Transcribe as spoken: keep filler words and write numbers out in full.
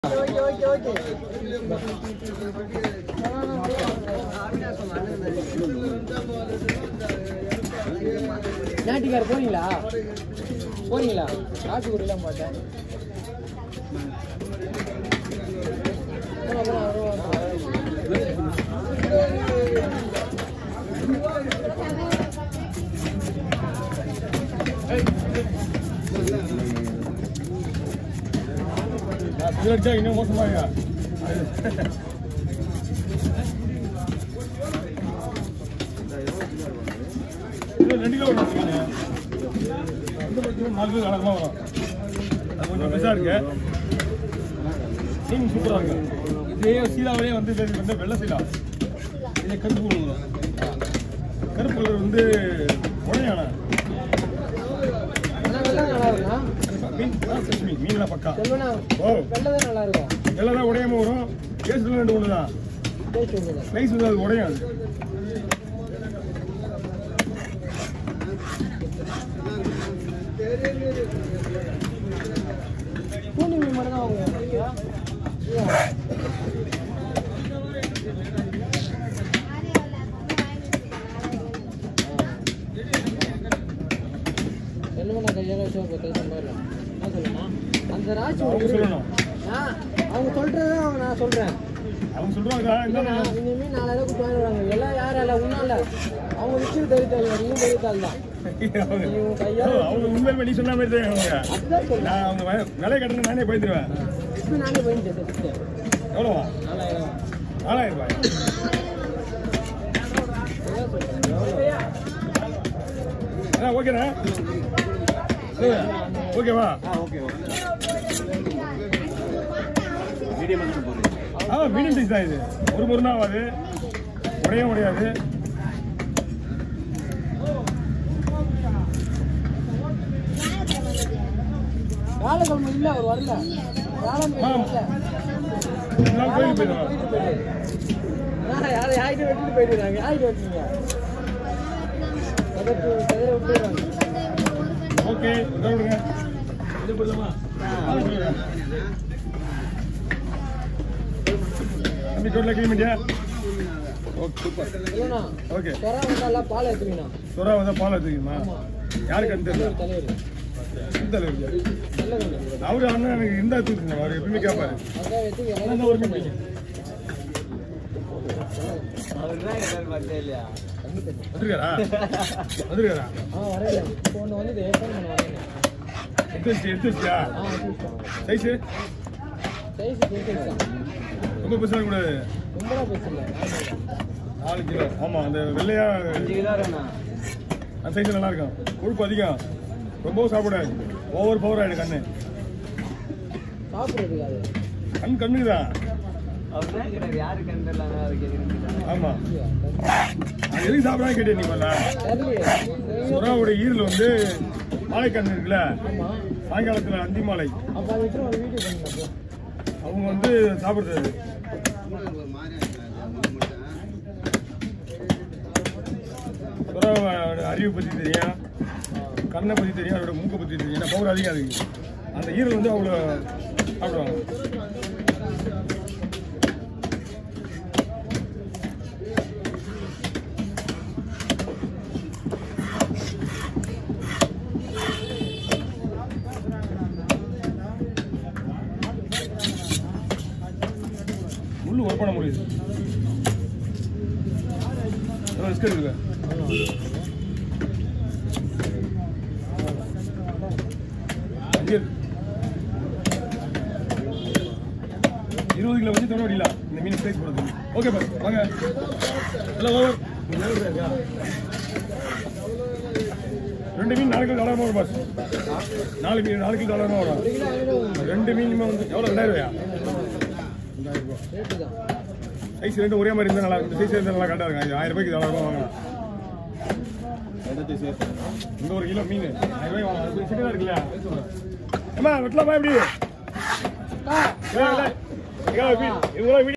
நாட்டிக்கார போறீங்களா போறீங்களா காசு கொடுக்கலாம் மாட்டேன் இன்னும் மோசமாக ரெண்டு கிலோ நாலு கிலோ அழகமாக வரும். அது கொஞ்சம் பெருசாக இருக்கு. மீன் சூப்பராக இருக்கு. இதே சீலாவிலே வந்து வந்து வெள்ளை சீலா, இதே கருப்பு கலர் வரும். கருப்பு கலர் வந்து உடையான மீன் மீன் மீன்லாம் பக்கா. ஓ வெள்ளதான் நல்லா இருக்கும். வெள்ளை தான் உடையாம வரும். கேஸ்ல ரெண்டு ஒன்று தான். ஸ்லைஸ் வந்து அது உடையாது. பூனி மீன் மட்டும் தான் வாங்குவோம். செல்வம் கையால வச்சு பத்து சம்பாதிக்கலாம். என்ன சொல்லணும் அந்த ராசி சொல்லணும். அவங்க சொல்றதை நான் சொல்றேன். அவங்க சொல்றாங்க இனிமே நாலாயிரம் கூட்டு வாங்கிடுவாங்க. எல்லாம் யாரும் இல்லை ஒன்றும் இல்லை. அவங்க விஷயம் தெரிவித்தாள் நீயும் தெரிவித்தாள் தான். அவங்க உண்மையில நீ சொன்ன மாதிரி தான். நான் அவங்க விலை கட்டணும் நானே போயிடுவேன். இப்போ நானே போயிட்டேன். எவ்வளோவா? நாலாயிரம் நாலாயிரம் ரூபாய். ஓகேண்ணா ஓகேவா? ஆ மீடியம் சைஸ் தான் இது. ஒரு முருனா ஆகாது, உடையும் உடையாது. காலக்கிழமை இல்லை அவர் வரல. கோயிலுக்கு போயிடுவாங்க. யாரும் யார்கிட்ட வெட்டிட்டு போயிடுறாங்க. யார்கிட்ட வெட்டுறீங்க? விட்டுருவாங்க. ஓகே விடுங்க. இது போடலாமா? தம்பி டோட்டலாக கிளம்பிட்டியா? Okay super. ஓகே சொரா வந்தால் பால் எடுத்துக்கீங்கண்ணா. சொரா வந்தால் பால் எடுத்துக்கீங்கம்மா. யாருக்கு அந்த தெரியல. தலைவர் இந்த அவரு அண்ணன் எனக்கு இந்த எடுத்துக்கீங்க. அவர் எப்பயுமே கேட்பாரு. அதான் ஒரு மீன் வந்துருக்காரா? வந்துருக்காரா? ஒன்று வந்து எடுத்துருச்சு எடுத்துருச்சா? சைஸு ரொம்ப பெருசாக கூடாது. ரொம்ப பெருசு நாலு கிலோ. ஆமாம் அந்த வெள்ளையா அஞ்சு கிலோ அந்த சைஸ் நல்லா இருக்கும். கொழுப்பு அதிகம். ரொம்பவும் சாப்பிடாது. ஓவர் பவர் ஆகிடும் கண்ணு. சாப்பிடுறது கண் கண்ணுக்குதான். ஆமா அது எதுக்கு சாப்பிடாம கேட்டேன். நீ பண்ண சுறாவோட ஈரில் வந்து மாலைக்கண்ணு இருக்குல்ல, சாயங்காலத்தில் அந்தி மாலை அவங்க வந்து சாப்பிடுறது. சுறாவோட அறிவை பற்றி தெரியும், கண்ணை பற்றி தெரியும், அதோட மூக்கை பற்றி தெரியும். ஏன்னா பவர் அதிகம் அதுக்கு. அந்த ஈரல் வந்து அவ்வளோ சாப்பிடுவாங்க. முள்ளு ஒர்க் பண்ண முடியுது. ரிஸ்க் இருக்குல்ல. இருபது கிலோ வச்சு தொட முடியல இந்த மீன் சைஸ் போடுறது. ஓகே பாரு வாங்க எல்லாம் ஓவர். ரெண்டு மீன் நாலு கிலோ டாலரமா வரும் பாஸ். நாலு மீன் நாலு கிலோ டாலரமா வரும். ரெண்டு மீனுமே வந்து எவ்வளோ? ரெண்டாயிரம் ரூபாயா? ரெண்டாயிரம் ரூபாய். சைஸ் ரெண்டு ஒரே மாதிரி இருந்தால் நல்லா இருக்கும். சைஸ் இருந்தால் நல்லா கரெக்டாக இருக்கும். ஆயிரம் ரூபாய்க்கு டாலரமா வாங்கலாம். இந்த ஒரு கிலோ மீன் ஆயிரம் ரூபாய் வாங்கலாம். சிக்கனாக இருக்குல்ல ஏமா வெட்டலாமா எப்படி?